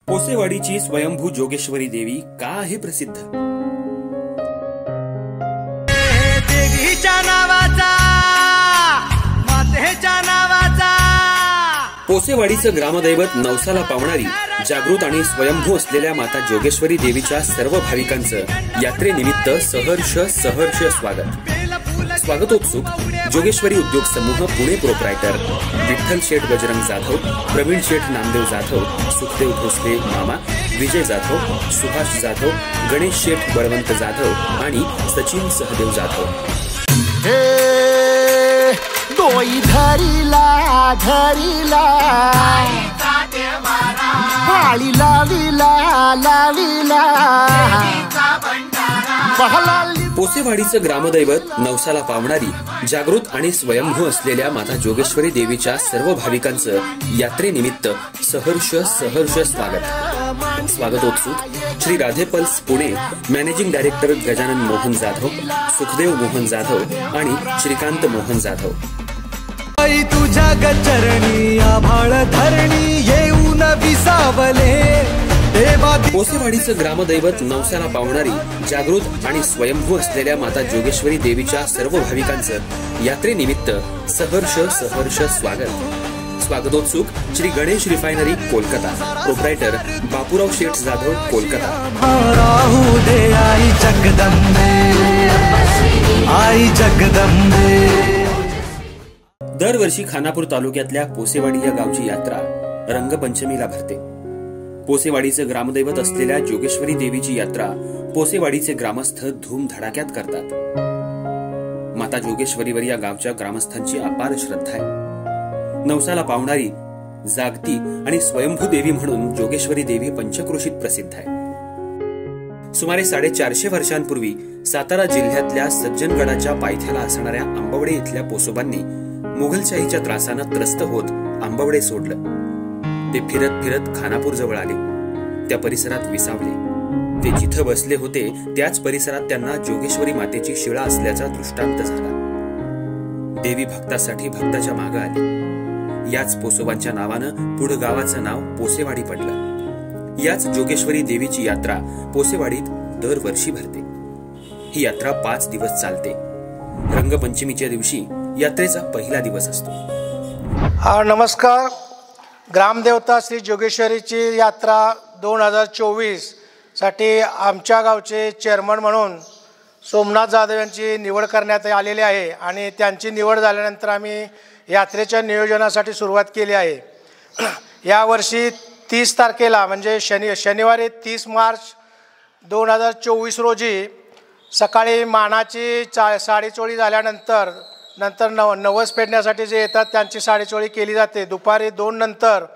पोसेवाडीची स्वयंभू जोगेश्वरी देवी का आहे प्रसिद्ध? देवीच्या नावाचा, मातेच्या नावाचा. पोसेवाडीचं ग्रामदैवत नवसाला पावणारी जागृत आणि स्वयंभू असलेल्या माता जोगेश्वरी देवीच्या सर्व भाविकांचं यात्रेनिमित्त सहर्ष स्वागत. स्वागतोत्सुक जोगेश्वरी उद्योग समूह पुणे प्रोप्रायटर विठ्ठल शेठ बजरंग जाधव, प्रवीण शेठ नामदेव जाधव, सुखदेव भोसले मामा, विजय जाधव, सुभाष जाधव, गणेश शेठ बळवंत जाधव आणि सचिन सहदेव जाधव. दोई धरीला धरीला भाळी लाविला लाविला. पोसेवाडीचं ग्रामदैवत नवसाला पावणारी जागृत आणि स्वयंभू असलेल्या माता जोगेश्वरी देवीच्या सर्व भाविकांचं यात्रेनिमित्त सहर्ष स्वागत. स्वागतोत्सुक Shri Radhe pulse Pune managing director Gajanan Mohan Jadhav, Sukhdev Mohan Jadhav आणि श्रीकांत मोहन जाधव. तुझ्या गचरणी आभाळ धरणी येऊन विसावले. पोसेवाडीचं ग्रामदैवत नवसाला पावणारी जागृत आणि स्वयंभू असलेल्या माता जोगेश्वरी देवीच्या सर्व भाविकांचं यात्रेनिमित्त सहर्ष स्वागत. स्वागतोत्सुक श्री गणेश रिफायनरी कोलकाता, प्रोप्रायटर बापूराव शेठ जाधव कोलकाता. आई जगदंबे. दरवर्षी खानापूर तालुक्यातल्या पोसेवाडी या गावची यात्रा रंगपंचमीला भरते. पोसेवाडीचं ग्रामदैवत असलेल्या जोगेश्वरी देवीची यात्रा पोसेवाडीचे ग्रामस्थ धूमधडाक्यात करतात. माता जोगेश्वरीवर या गावच्या ग्रामस्थांची अपार श्रद्धा आहे. नवसाला पावणारी, जागती आणि स्वयंभू देवी म्हणून जोगेश्वरी देवी पंचक्रोशीत प्रसिद्ध आहे. सुमारे 450 वर्षांपूर्वी सातारा जिल्ह्यातल्या सज्जनगडाच्या पायथ्याला असणाऱ्या आंबवडे इथल्या पोसोबांनी मुघलशाहीच्या त्रासानं त्रस्त होत आंबवडे सोडलं. ते फिरत फिरत खानापूर जवळ आले. त्या परिसरात विसावले. ते जिथं बसले होते त्याच परिसरात त्यांना जोगेश्वरी मातेची शिळा असल्याचा दृष्टांत झाला. देवी भक्तासाठी भक्ताच्या मागे आली. याच पोसोबांच्या नावानं पुढं गावाचं नाव पोसेवाडी पडलं. याच जोगेश्वरी देवीची यात्रा पोसेवाडीत दरवर्षी भरते. ही यात्रा 5 दिवस चालते. रंगपंचमीच्या दिवशी यात्रेचा पहिला दिवस असतो. नमस्कार. ग्रामदेवता श्री जोगेश्वरीची यात्रा 2024 साठी आमच्या गावचे चेअरमन म्हणून सोमनाथ जाधव यांची निवड करण्यात आलेली आहे आणि त्यांची निवड झाल्यानंतर आम्ही यात्रेच्या नियोजनासाठी सुरुवात केली आहे. यावर्षी 30 तारखेला म्हणजे शनिवारी 30 मार्च 2024 रोजी सकाळी मानाची साडेचोळी झाल्यानंतर नवस पेटण्यासाठी जे येतात त्यांची साडेचोळी केली जाते. दुपारी 2 नंतर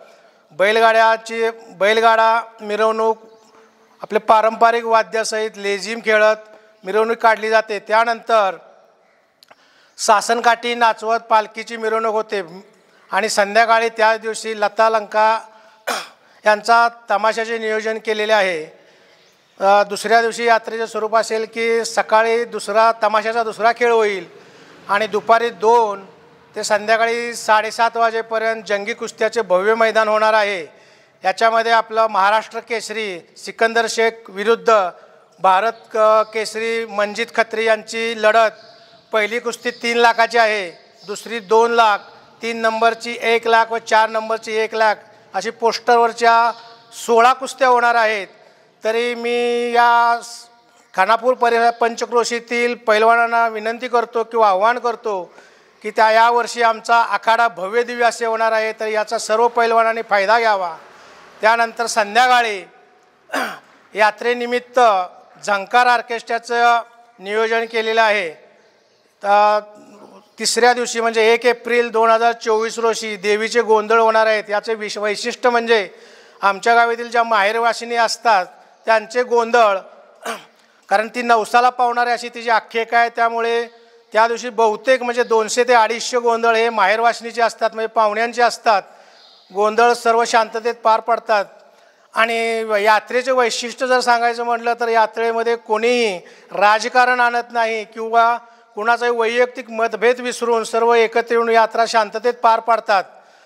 बैलगाडा मिरवणूक आपले पारंपरिक वाद्यासहित लेझिम खेळत मिरवणूक काढली जाते. त्यानंतर सासनकाठी नाचवत पालखीची मिरवणूक होते आणि संध्याकाळी त्याच दिवशी लता लंका यांचा तमाशाचे नियोजन केलेले आहे. दुसऱ्या दिवशी यात्रेचे स्वरूप असेल की सकाळी तमाशाचा दुसरा खेळ होईल आणि दुपारी 2 ते संध्याकाळी 7:30 वाजेपर्यंत जंगी कुस्त्याचे भव्य मैदान होणार आहे. याच्यामध्ये आपलं महाराष्ट्र केसरी सिकंदर शेख विरुद्ध भारत केसरी मंजित खत्री यांची लढत. पहिली कुस्ती 3 लाखाची आहे, दुसरी 2 लाख, 3 नंबरची 1 लाख व 4 नंबरची 1 लाख अशी पोस्टरवरच्या 16 कुस्त्या होणार आहेत. तरी मी या खानापूर पंचक्रोशीतील पैलवानांना विनंती करतो किंवा आव्हान करतो की यावर्षी आमचा आखाडा भव्य दिव्य असे होणार आहे, तर याचा सर्व पैलवानांनी फायदा घ्यावा. त्यानंतर संध्याकाळी यात्रेनिमित्त झंकार ऑर्केस्ट्राचं नियोजन केलेलं आहे. तर तिसऱ्या दिवशी म्हणजे 1 एप्रिल 2024 रोजी देवीचे गोंधळ होणार आहेत. याचे वैशिष्ट्य म्हणजे आमच्या गावातील ज्या माहेरवासिनी असतात त्यांचे गोंधळ, कारण ती नवसाला पावणारी अशी तिची आख्यायिका आहे, त्यामुळे त्या दिवशी बहुतेक म्हणजे 200 ते 250 गोंधळ हे माहेरवासिनीचे असतात, म्हणजे पाहुण्यांचे असतात. गोंधळ सर्व शांततेत पार पडतात. आणि यात्रेचे वैशिष्ट्य जर सांगायचं म्हटलं तर यात्रेमध्ये कोणीही राजकारण आणत नाही किंवा कुणाचाही वैयक्तिक मतभेद विसरून सर्व एकत्र येऊन यात्रा शांततेत पार पाडतात.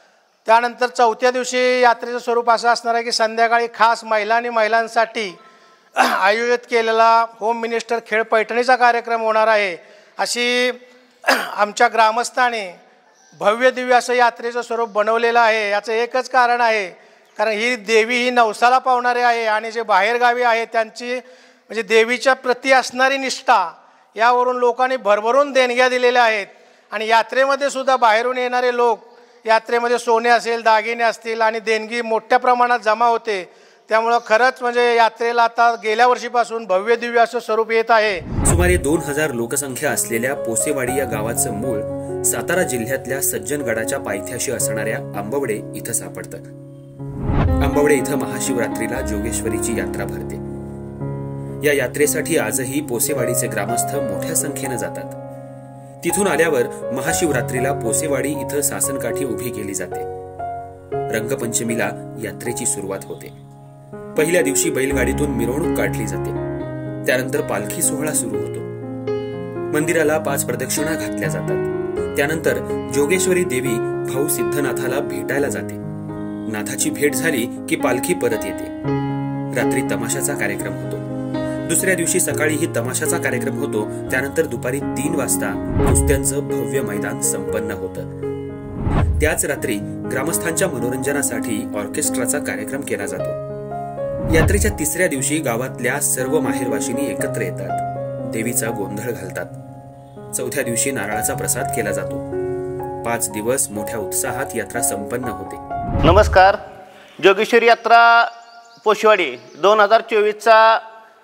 त्यानंतर चौथ्या दिवशी यात्रेचं स्वरूप असं असणार आहे की संध्याकाळी खास महिलांसाठी आयोजित केलेला होम मिनिस्टर खेळ पैठणीचा कार्यक्रम होणार आहे। अशी आमच्या ग्रामस्थांनी भव्य दिव्य असं यात्रेचं स्वरूप बनवलेलं आहे। याचं एकच कारण आहे, कारण ही देवी ही नवसाला पावणारी आहे आणि जे बाहेरगावी आहे त्यांची म्हणजे देवीच्या प्रती असणारी निष्ठा यावरून लोकांनी भरभरून देणग्या दिलेल्या आहेत। आणि यात्रेमध्ये सुद्धा बाहेरून येणारे लोक यात्रेमध्ये सोने असेल, दागिने असतील आणि देणगी मोठ्या प्रमाणात जमा होते। त्यामुळे खरंच म्हणजे यात्रेला आता गेल्या वर्षीपासून भव्य दिव्य असं स्वरूप येत आहे। सुमारे 2000 लोकसंख्या असलेल्या पोसेवाडी या गावाचं मूळ सातारा जिल्ह्यातल्या सज्जनगडाच्या पायथ्याशी असणाऱ्या आंबवडे इथं सापडतं। आंबवडे इथं महाशिवरात्रीला जोगेश्वरीची यात्रा भरते। या यात्रेसाठी आजही पोसेवाडीचे ग्रामस्थ मोठ्या संख्येने जातात। तिथून आल्यावर महाशिवरात्रीला पोसेवाडी इथं सासनकाठी उभी केली जाते। रंगपंचमीला यात्रेची सुरुवात होते। पहिल्या दिवशी बैलगाडीतून मिरवणूक काढली जाते, त्यानंतर पालखी सोहळा सुरू होतो। मंदिराला 5 प्रदक्षिणा घातल्या जातात। त्यानंतर जोगेश्वरी देवी भाऊ सिद्धनाथाला भेटायला जाते। नाथाची भेट झाली की पालखी परत येते। रात्री तमाशाचा कार्यक्रम होतो। दुसऱ्या दिवशी सकाळीही तमाशाचा कार्यक्रम होतो। त्यानंतर दुपारी 3 वाजता कुस्त्यांचं भव्य मैदान संपन्न होतं। त्याच रात्री ग्रामस्थांच्या मनोरंजनासाठी ऑर्केस्ट्राचा कार्यक्रम केला जातो। यात्रेच्या तिसऱ्या दिवशी गावातल्या सर्व माहेरवाशिनी एकत्र येतात, देवीचा गोंधळ घालतात। चौथ्या दिवशी नारळाचा प्रसाद केला जातो। 5 दिवस मोठ्या उत्साहात यात्रा संपन्न होते। नमस्कार। जोगेश्वरी यात्रा पोसेवाडी 2024चा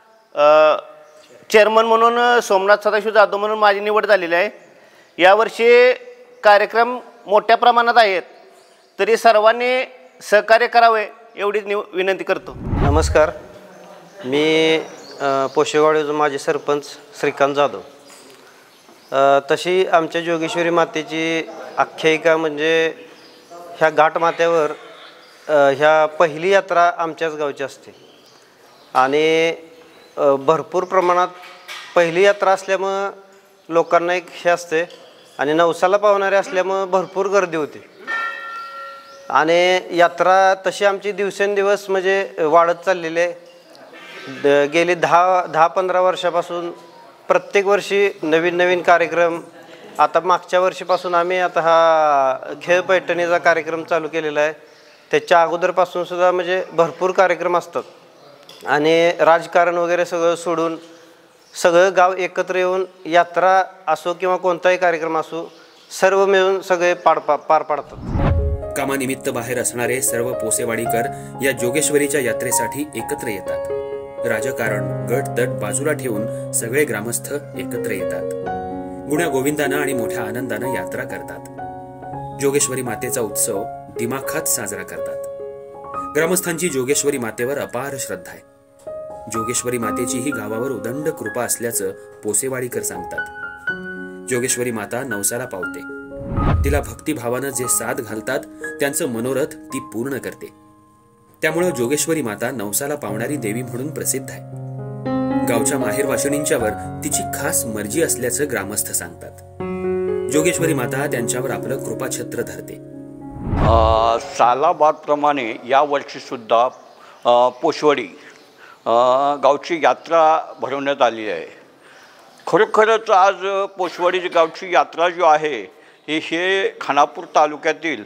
चेअरमन म्हणून सोमनाथ सदाशिव जाधव म्हणून माझी निवड झालेली आहे। यावर्षी कार्यक्रम मोठ्या प्रमाणात आहेत, तरी सर्वांनी सहकार्य करावे एवढीच विनंती करतो। नमस्कार, मी पोसेवाडीचा माजी सरपंच श्रीकांत जाधव। तशी आमच्या जोगेश्वरी मातेची आख्यायिका म्हणजे ह्या घाट माथ्यावर ह्या पहिली यात्रा आमच्याच गावची असते आणि भरपूर प्रमाणात पहिली यात्रा असल्यामुळं लोकांना एक हे असते आणि नवसाला पावणारे असल्यामुळं भरपूर गर्दी होते आणि यात्रा तशी आमची दिवसेंदिवस म्हणजे वाढत चाललेली आहे। गेली 10-15 वर्षापासून प्रत्येक वर्षी नवीन कार्यक्रम। आता मागच्या वर्षीपासून आम्ही आता हा खेळ पैठणीचा कार्यक्रम चालू केलेला आहे। त्याच्या अगोदरपासून सुद्धा म्हणजे भरपूर कार्यक्रम असतात आणि राजकारण वगैरे सगळं सोडून सगळं गाव एकत्र येऊन यात्रा असो किंवा कोणताही कार्यक्रम असो सर्व मिळून सगळे पार पाडतात। कामानिमित्त बाहेर असणारे सर्व पोसेवाडीकर या जोगेश्वरीच्या यात्रेसाठी एकत्र येतात। राजकारण गट-तट बाजूला ठेवून सगळे ग्रामस्थ एकत्र येतात। गुण्या गोविंदानं आणि मोठ्या आनंदानं यात्रा करतात। जोगेश्वरी मातेचा उत्सव दिमाखात साजरा करतात। ग्रामस्थांची जोगेश्वरी मातेवर अपार श्रद्धा आहे। जोगेश्वरी मातेची ही गावावर उदंड कृपा असल्याचं पोसेवाडीकर सांगतात। जोगेश्वरी माता नवसाला पावते। तिला भक्तिभावानं जे साथ घालतात त्यांचं मनोरथ ती पूर्ण करते। त्यामुळे जोगेश्वरी माता नवसाला पावणारी देवी म्हणून प्रसिद्ध आहे। गावच्या माहेरवाशिणींच्यावर तिची खास मर्जी असल्याचं ग्रामस्थ सांगतात। जोगेश्वरी माता त्यांच्यावर आपलं कृपाछत्र धरते। सालाबादप्रमाणे या वर्षी सुद्धा पोसेवाडी गावची यात्रा भरवण्यात आली आहे। खरोखरच आज पोसेवाडी गावची यात्रा जी आहे हे खानापूर तालुक्यातील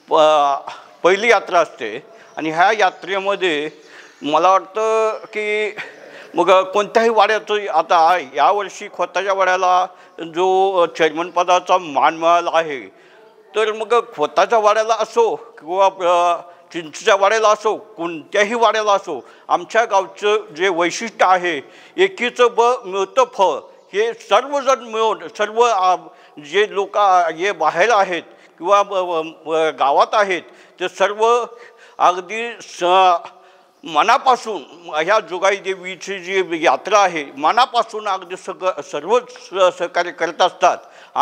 पहिली यात्रा असते आणि ह्या यात्रेमध्ये मला वाटतं की मग कोणत्याही वाड्याचं आता यावर्षी खोताच्या वाड्याला जो चेअरमनपदाचा मान मिळाला आहे, तर मग खोताच्या वाड्याला असो किंवा चिंचच्या वाड्याला असो कोणत्याही वाड्याला असो आमच्या गावचं जे वैशिष्ट्य आहे एकीचं मिळतं फळ, हे सर्वजण मिळून सर्व जे लोक जे बाहेर आहेत किंवा गावात आहेत ते सर्व अगदी मनापासून ह्या जोगाई देवीची जी यात्रा आहे मनापासून अगदी सर्व सहकार्य करत असतात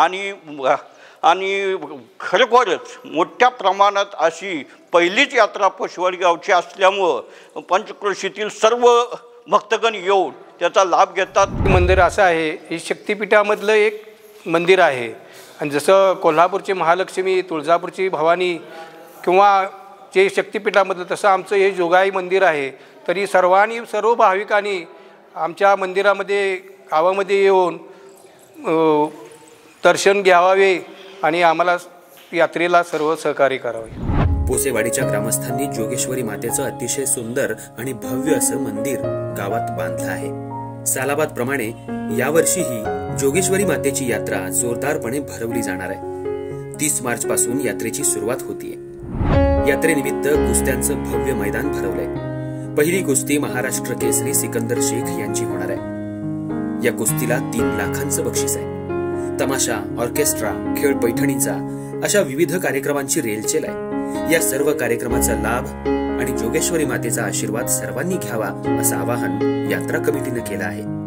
आणि खरोखरच मोठ्या प्रमाणात अशी पहिलीच यात्रा पोसेवाडी गावची असल्यामुळं पंचक्रोशीतील सर्व भक्तगण येऊन त्याचा लाभ घेतात। मंदिर असं आहे, हे शक्तिपीठामधलं एक मंदिर आहे आणि जसं कोल्हापूरची महालक्ष्मी, तुळजापूरची भवानी किंवा जे शक्तिपीठामधलं, तसं आमचं हे जोगाई मंदिर आहे. तरी सर्व भाविकांनी आमच्या मंदिरामध्ये गावामध्ये येऊन दर्शन घ्यावे आणि आम्हाला यात्रेला सर्व सहकार्य करावे. पोसेवाडीच्या ग्रामस्थांनी जोगेश्वरी मातेचं अतिशय सुंदर आणि भव्य असं मंदिर गावात बांधलं आहे. सालाबाद प्रमाणे यावर्षीही जोगेश्वरी मातेची यात्रा जोरदारपणे भरवली जाणार आहे. 30 मार्च पासून यात्रेची सुरुवात होतीये. यात्रेनिमित्त कुस्त्यांचं भव्य मैदान भरवलंय. पहिली कुस्ती महाराष्ट्र केसरी सिकंदर शेख यांची होणार आहे. या कुस्तीला 3 लाखांचं बक्षीस आहे. तमाशा, ऑर्केस्ट्रा, खेळ पैठणीचा अशा विविध कार्यक्रमांची रेलचेल आहे. या सर्व कार्यक्रमाचा लाभ आणि जोगेश्वरी मातेचा आशीर्वाद सर्वांनी घ्यावा असं आवाहन यात्रा कमिटीने केलं आहे.